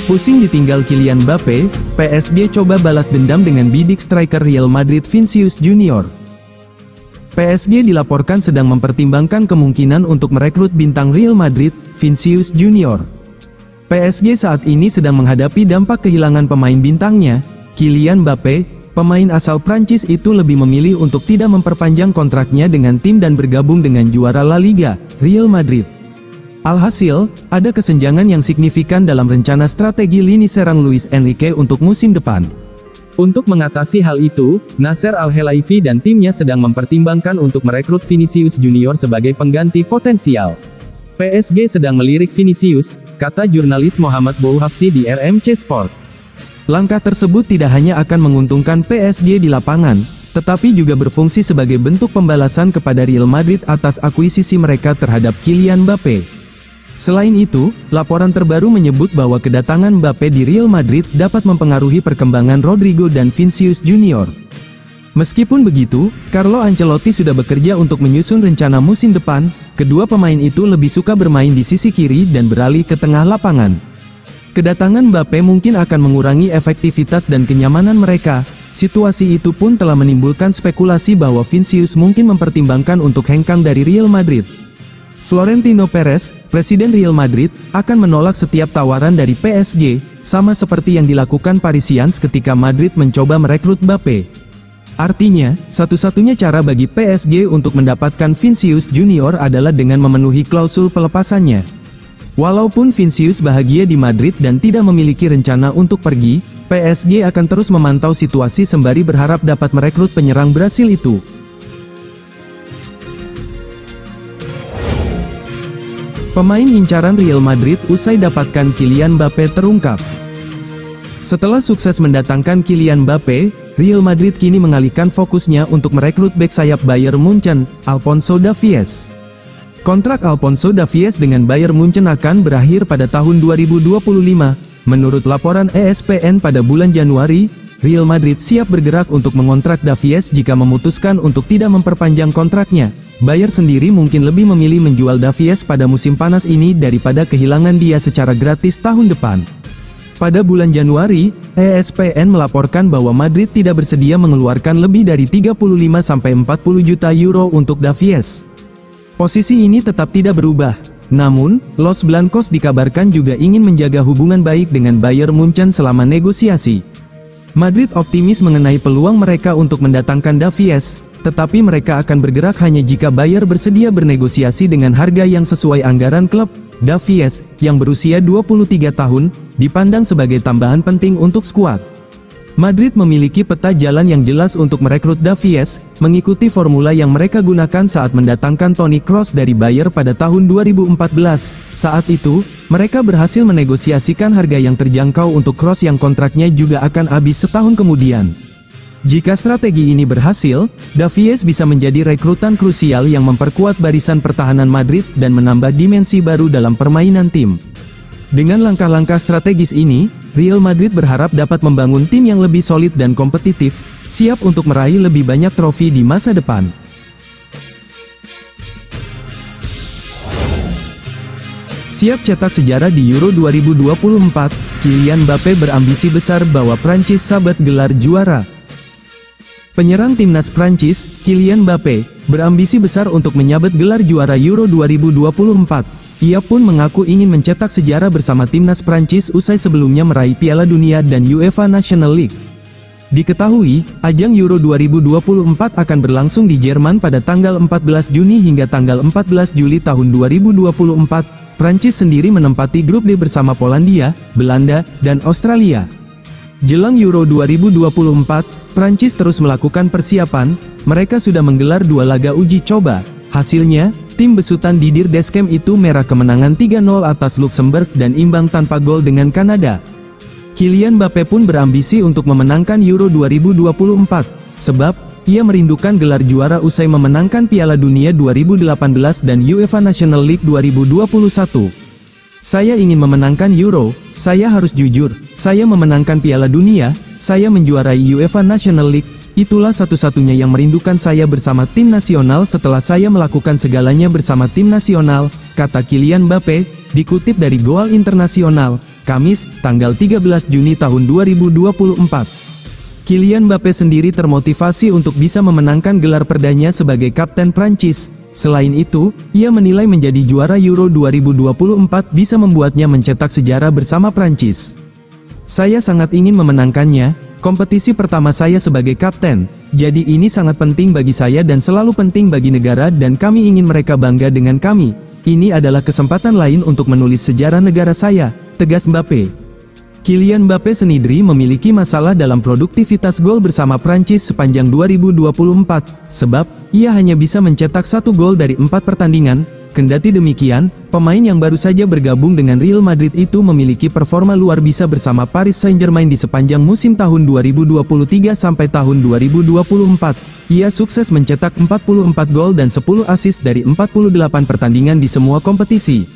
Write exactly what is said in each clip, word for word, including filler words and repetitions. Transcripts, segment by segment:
Pusing ditinggal Kylian Mbappe, P S G coba balas dendam dengan bidik striker Real Madrid Vinicius Junior. P S G dilaporkan sedang mempertimbangkan kemungkinan untuk merekrut bintang Real Madrid, Vinicius Junior. P S G saat ini sedang menghadapi dampak kehilangan pemain bintangnya, Kylian Mbappe. Pemain asal Prancis itu lebih memilih untuk tidak memperpanjang kontraknya dengan tim dan bergabung dengan juara La Liga, Real Madrid. Alhasil, ada kesenjangan yang signifikan dalam rencana strategi lini serang Luis Enrique untuk musim depan. Untuk mengatasi hal itu, Nasser Al-Khelaifi dan timnya sedang mempertimbangkan untuk merekrut Vinicius Junior sebagai pengganti potensial. P S G sedang melirik Vinicius, kata jurnalis Muhammad Bouhafsi di R M C Sport. Langkah tersebut tidak hanya akan menguntungkan P S G di lapangan, tetapi juga berfungsi sebagai bentuk pembalasan kepada Real Madrid atas akuisisi mereka terhadap Kylian Mbappe. Selain itu, laporan terbaru menyebut bahwa kedatangan Mbappe di Real Madrid dapat mempengaruhi perkembangan Rodrigo dan Vinicius Junior. Meskipun begitu, Carlo Ancelotti sudah bekerja untuk menyusun rencana musim depan. Kedua pemain itu lebih suka bermain di sisi kiri dan beralih ke tengah lapangan. Kedatangan Mbappe mungkin akan mengurangi efektivitas dan kenyamanan mereka. Situasi itu pun telah menimbulkan spekulasi bahwa Vinicius mungkin mempertimbangkan untuk hengkang dari Real Madrid. Florentino Perez, presiden Real Madrid, akan menolak setiap tawaran dari P S G, sama seperti yang dilakukan Parisians ketika Madrid mencoba merekrut Mbappe. Artinya, satu-satunya cara bagi P S G untuk mendapatkan Vinicius Junior adalah dengan memenuhi klausul pelepasannya. Walaupun Vinicius bahagia di Madrid dan tidak memiliki rencana untuk pergi, P S G akan terus memantau situasi sembari berharap dapat merekrut penyerang Brasil itu. Pemain incaran Real Madrid usai dapatkan Kylian Mbappe terungkap. Setelah sukses mendatangkan Kylian Mbappe, Real Madrid kini mengalihkan fokusnya untuk merekrut bek sayap Bayern Munchen, Alphonso Davies. Kontrak Alphonso Davies dengan Bayern Munchen akan berakhir pada tahun dua ribu dua puluh lima. Menurut laporan E S P N pada bulan Januari, Real Madrid siap bergerak untuk mengontrak Davies jika memutuskan untuk tidak memperpanjang kontraknya. Bayern sendiri mungkin lebih memilih menjual Davies pada musim panas ini daripada kehilangan dia secara gratis tahun depan. Pada bulan Januari, E S P N melaporkan bahwa Madrid tidak bersedia mengeluarkan lebih dari tiga puluh lima sampai empat puluh juta euro untuk Davies. Posisi ini tetap tidak berubah. Namun, Los Blancos dikabarkan juga ingin menjaga hubungan baik dengan Bayern Munchen selama negosiasi. Madrid optimis mengenai peluang mereka untuk mendatangkan Davies, tetapi mereka akan bergerak hanya jika Bayern bersedia bernegosiasi dengan harga yang sesuai anggaran klub. Davies, yang berusia dua puluh tiga tahun, dipandang sebagai tambahan penting untuk skuad. Madrid memiliki peta jalan yang jelas untuk merekrut Davies, mengikuti formula yang mereka gunakan saat mendatangkan Toni Kroos dari Bayern pada tahun dua ribu empat belas. Saat itu, mereka berhasil menegosiasikan harga yang terjangkau untuk Kroos yang kontraknya juga akan habis setahun kemudian. Jika strategi ini berhasil, Davies bisa menjadi rekrutan krusial yang memperkuat barisan pertahanan Madrid dan menambah dimensi baru dalam permainan tim. Dengan langkah-langkah strategis ini, Real Madrid berharap dapat membangun tim yang lebih solid dan kompetitif, siap untuk meraih lebih banyak trofi di masa depan. Siap cetak sejarah di Euro dua ribu dua puluh empat, Kylian Mbappe berambisi besar bawa Prancis sabat gelar juara. Penyerang timnas Prancis, Kylian Mbappe, berambisi besar untuk menyabet gelar juara Euro dua ribu dua puluh empat. Ia pun mengaku ingin mencetak sejarah bersama timnas Prancis usai sebelumnya meraih Piala Dunia dan UEFA National League. Diketahui, ajang Euro dua ribu dua puluh empat akan berlangsung di Jerman pada tanggal empat belas Juni hingga tanggal empat belas Juli tahun dua ribu dua puluh empat. Prancis sendiri menempati grup D bersama Polandia, Belanda, dan Australia. Jelang Euro dua ribu dua puluh empat, Prancis terus melakukan persiapan. Mereka sudah menggelar dua laga uji coba. Hasilnya, tim besutan Didier Deschamps itu merah kemenangan tiga nol atas Luxembourg dan imbang tanpa gol dengan Kanada. Kylian Mbappe pun berambisi untuk memenangkan Euro dua ribu dua puluh empat, sebab ia merindukan gelar juara usai memenangkan Piala Dunia dua ribu delapan belas dan UEFA National League dua ribu dua puluh satu. Saya ingin memenangkan Euro, saya harus jujur, saya memenangkan Piala Dunia, saya menjuarai UEFA National League, itulah satu-satunya yang merindukan saya bersama tim nasional setelah saya melakukan segalanya bersama tim nasional, kata Kylian Mbappe, dikutip dari Goal Internasional. Kamis, tanggal tiga belas Juni tahun dua ribu dua puluh empat. Kylian Mbappé sendiri termotivasi untuk bisa memenangkan gelar perdanya sebagai kapten Prancis. Selain itu, ia menilai menjadi juara Euro dua ribu dua puluh empat bisa membuatnya mencetak sejarah bersama Prancis. Saya sangat ingin memenangkannya, kompetisi pertama saya sebagai kapten, jadi ini sangat penting bagi saya dan selalu penting bagi negara dan kami ingin mereka bangga dengan kami. Ini adalah kesempatan lain untuk menulis sejarah negara saya, tegas Mbappé. Kylian Mbappé sendiri memiliki masalah dalam produktivitas gol bersama Prancis sepanjang dua ribu dua puluh empat, sebab ia hanya bisa mencetak satu gol dari empat pertandingan. Kendati demikian, pemain yang baru saja bergabung dengan Real Madrid itu memiliki performa luar biasa bersama Paris Saint-Germain di sepanjang musim tahun dua ribu dua puluh tiga sampai tahun dua ribu dua puluh empat. Ia sukses mencetak empat puluh empat gol dan sepuluh assist dari empat puluh delapan pertandingan di semua kompetisi.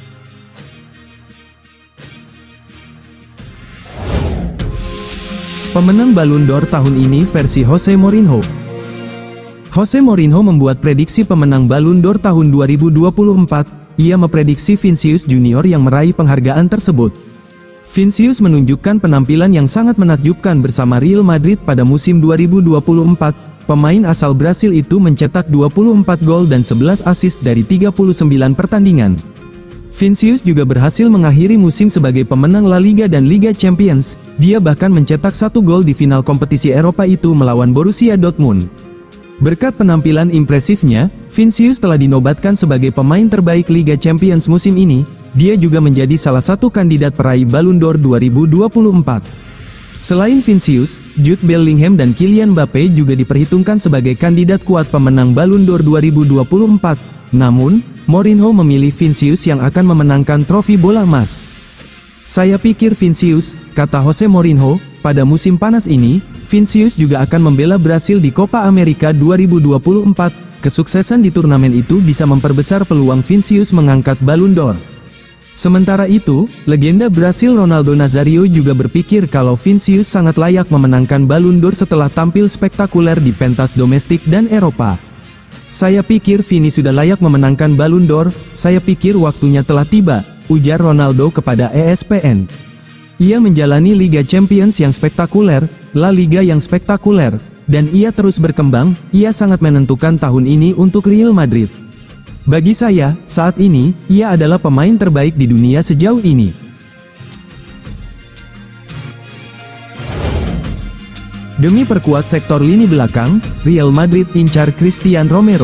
Pemenang Ballon d'Or tahun ini versi Jose Mourinho. Jose Mourinho membuat prediksi pemenang Ballon d'Or tahun dua ribu dua puluh empat. Ia memprediksi Vinicius Junior yang meraih penghargaan tersebut. Vinicius menunjukkan penampilan yang sangat menakjubkan bersama Real Madrid pada musim dua ribu dua puluh empat. Pemain asal Brasil itu mencetak dua puluh empat gol dan sebelas assist dari tiga puluh sembilan pertandingan. Vinicius juga berhasil mengakhiri musim sebagai pemenang La Liga dan Liga Champions. Dia bahkan mencetak satu gol di final kompetisi Eropa itu melawan Borussia Dortmund. Berkat penampilan impresifnya, Vinicius telah dinobatkan sebagai pemain terbaik Liga Champions musim ini. Dia juga menjadi salah satu kandidat peraih Ballon d'Or dua ribu dua puluh empat. Selain Vinicius, Jude Bellingham dan Kylian Mbappé juga diperhitungkan sebagai kandidat kuat pemenang Ballon d'Or dua ribu dua puluh empat. Namun, Mourinho memilih Vinicius yang akan memenangkan trofi bola emas. Saya pikir Vinicius, kata Jose Mourinho, pada musim panas ini, Vinicius juga akan membela Brasil di Copa America dua ribu dua puluh empat. Kesuksesan di turnamen itu bisa memperbesar peluang Vinicius mengangkat Ballon d'Or. Sementara itu, legenda Brasil Ronaldo Nazário juga berpikir kalau Vinicius sangat layak memenangkan Ballon d'Or setelah tampil spektakuler di pentas domestik dan Eropa. Saya pikir Vini sudah layak memenangkan Ballon d'Or, saya pikir waktunya telah tiba, ujar Ronaldo kepada E S P N. Ia menjalani Liga Champions yang spektakuler, La Liga yang spektakuler, dan ia terus berkembang. Ia sangat menentukan tahun ini untuk Real Madrid. Bagi saya, saat ini, ia adalah pemain terbaik di dunia sejauh ini. Demi perkuat sektor lini belakang, Real Madrid incar Christian Romero.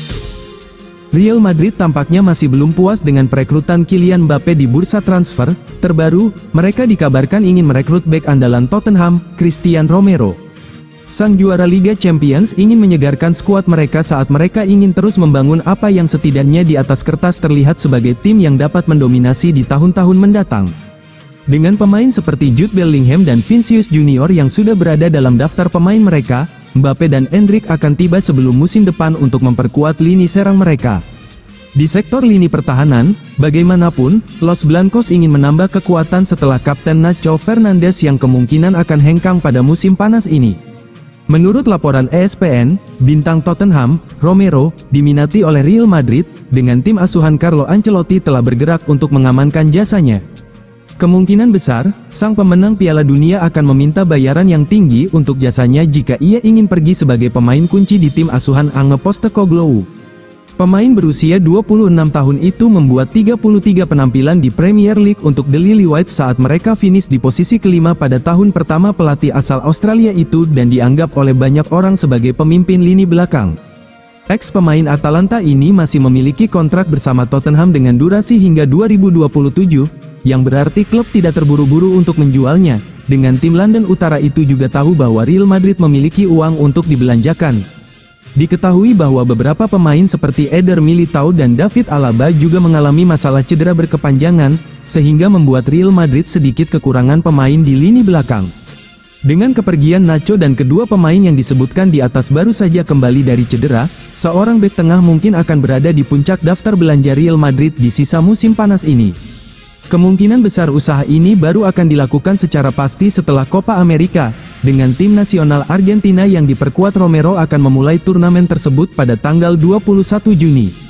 Real Madrid tampaknya masih belum puas dengan perekrutan Kylian Mbappé di bursa transfer. Terbaru, mereka dikabarkan ingin merekrut bek andalan Tottenham, Christian Romero. Sang juara Liga Champions ingin menyegarkan skuad mereka saat mereka ingin terus membangun apa yang setidaknya di atas kertas terlihat sebagai tim yang dapat mendominasi di tahun-tahun mendatang. Dengan pemain seperti Jude Bellingham dan Vinicius Junior yang sudah berada dalam daftar pemain mereka, Mbappé dan Endrick akan tiba sebelum musim depan untuk memperkuat lini serang mereka. Di sektor lini pertahanan, bagaimanapun, Los Blancos ingin menambah kekuatan setelah Kapten Nacho Fernandes yang kemungkinan akan hengkang pada musim panas ini. Menurut laporan E S P N, bintang Tottenham, Romero, diminati oleh Real Madrid, dengan tim asuhan Carlo Ancelotti telah bergerak untuk mengamankan jasanya. Kemungkinan besar, sang pemenang Piala Dunia akan meminta bayaran yang tinggi untuk jasanya jika ia ingin pergi sebagai pemain kunci di tim asuhan Ange Postecoglou. Pemain berusia dua puluh enam tahun itu membuat tiga puluh tiga penampilan di Premier League untuk The Lily-Whites saat mereka finish di posisi kelima pada tahun pertama pelatih asal Australia itu dan dianggap oleh banyak orang sebagai pemimpin lini belakang. Ex-pemain Atalanta ini masih memiliki kontrak bersama Tottenham dengan durasi hingga dua ribu dua puluh tujuh, yang berarti klub tidak terburu-buru untuk menjualnya. Dengan tim London Utara itu juga tahu bahwa Real Madrid memiliki uang untuk dibelanjakan. Diketahui bahwa beberapa pemain seperti Eder Militao dan David Alaba juga mengalami masalah cedera berkepanjangan, sehingga membuat Real Madrid sedikit kekurangan pemain di lini belakang. Dengan kepergian Nacho dan kedua pemain yang disebutkan di atas baru saja kembali dari cedera, seorang bek tengah mungkin akan berada di puncak daftar belanja Real Madrid di sisa musim panas ini. Kemungkinan besar usaha ini baru akan dilakukan secara pasti setelah Copa America. Dengan tim nasional Argentina yang diperkuat, Romero akan memulai turnamen tersebut pada tanggal dua puluh satu Juni.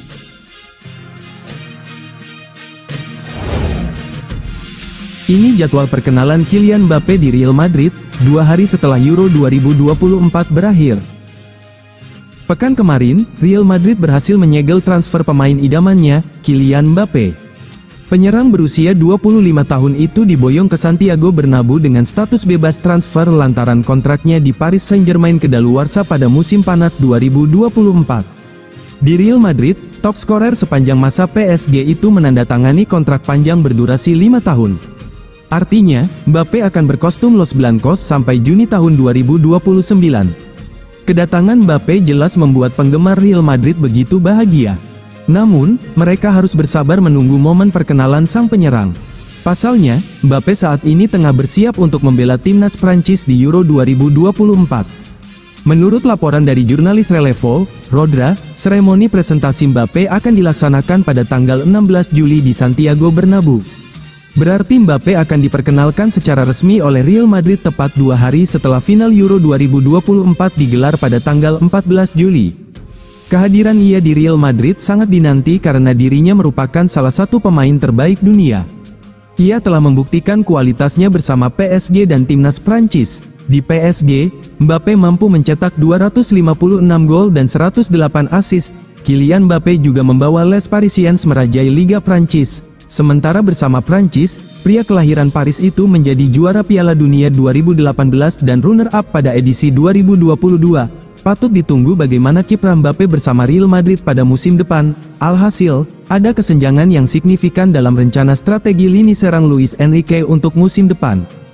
Ini jadwal perkenalan Kylian Mbappe di Real Madrid, dua hari setelah Euro dua ribu dua puluh empat berakhir. Pekan kemarin, Real Madrid berhasil menyegel transfer pemain idamannya, Kylian Mbappe. Penyerang berusia dua puluh lima tahun itu diboyong ke Santiago Bernabeu dengan status bebas transfer lantaran kontraknya di Paris Saint-Germain kedaluarsa pada musim panas dua ribu dua puluh empat. Di Real Madrid, top skorer sepanjang masa P S G itu menandatangani kontrak panjang berdurasi lima tahun. Artinya, Mbappe akan berkostum Los Blancos sampai Juni tahun dua ribu dua puluh sembilan. Kedatangan Mbappe jelas membuat penggemar Real Madrid begitu bahagia. Namun, mereka harus bersabar menunggu momen perkenalan sang penyerang. Pasalnya, Mbappe saat ini tengah bersiap untuk membela timnas Prancis di Euro dua ribu dua puluh empat. Menurut laporan dari jurnalis Relevo, Rodra, seremoni presentasi Mbappe akan dilaksanakan pada tanggal enam belas Juli di Santiago Bernabeu. Berarti Mbappe akan diperkenalkan secara resmi oleh Real Madrid tepat dua hari setelah final Euro dua ribu dua puluh empat digelar pada tanggal empat belas Juli. Kehadiran ia di Real Madrid sangat dinanti karena dirinya merupakan salah satu pemain terbaik dunia. Ia telah membuktikan kualitasnya bersama P S G dan timnas Prancis. Di P S G, Mbappe mampu mencetak dua ratus lima puluh enam gol dan seratus delapan assist. Kylian Mbappe juga membawa Les Parisiens merajai Liga Prancis. Sementara bersama Prancis, pria kelahiran Paris itu menjadi juara Piala Dunia dua ribu delapan belas dan runner-up pada edisi dua ribu dua puluh dua. Patut ditunggu bagaimana kiprah Mbappe bersama Real Madrid pada musim depan. Alhasil, ada kesenjangan yang signifikan dalam rencana strategi lini serang Luis Enrique untuk musim depan.